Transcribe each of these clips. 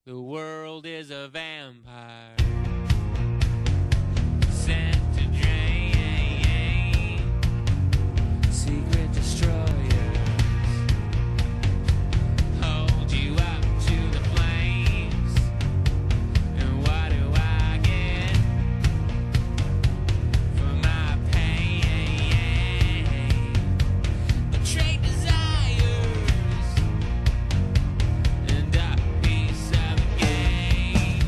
The world is a vampire sent to drain. Secret destroyers hold you up to the flames. And what do I get for my pain? Betrayed desires and a piece of a game.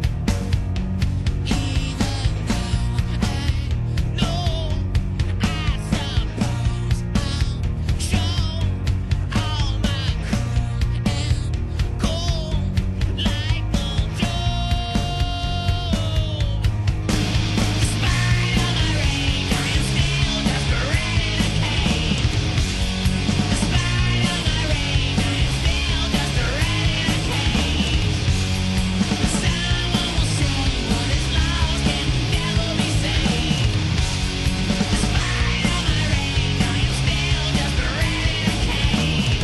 Even though I know, I suppose I'll show all my crew and go like the Joe. Despite all my rage, I am still just a rat in a cage. Despite all my rage, I am still just a rat in a cage. Someone will say what is lost can never be saved. Despite all my rage, I am still just a rat in a cage.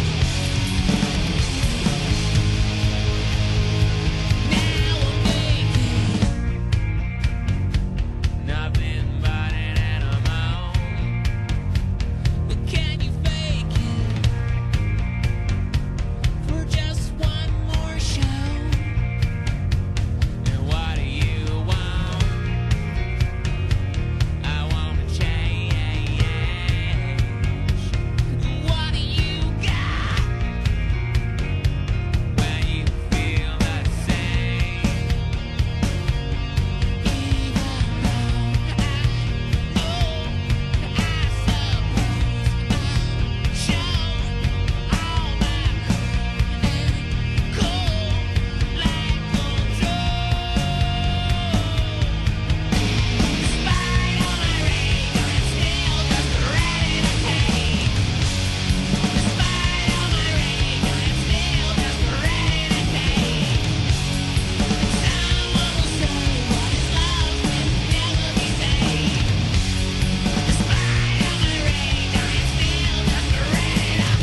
Now I'm making nothing but an animal. But can you fake it for just one more show? And what do you want? I wanna change. What do you got when you feel the same? Even though I know, I suppose I'll show all my crew and go like the Joe. Despite all my rage, I'm still just a rat in a cage. Despite all my rage, I'm still just a rat in a cage. Someone will say what is lost can never be saved. Despite all my rage, I am still just a rat in a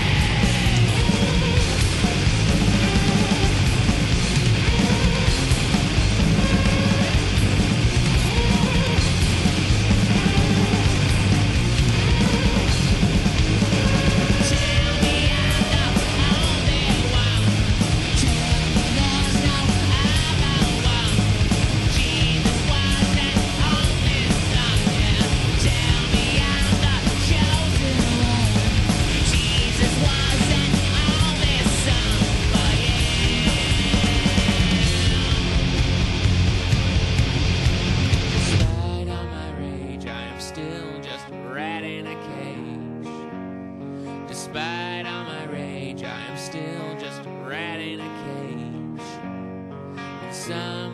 Tell me I'm the only one. Tell me there's no other one. Jesus wasn't on this song, yeah. Tell me I'm the chosen one. Jesus wasn't on this song, but despite all my rage, I am still just a rat in a cage. Despite all my rage, I am still just a rat in a cage. And some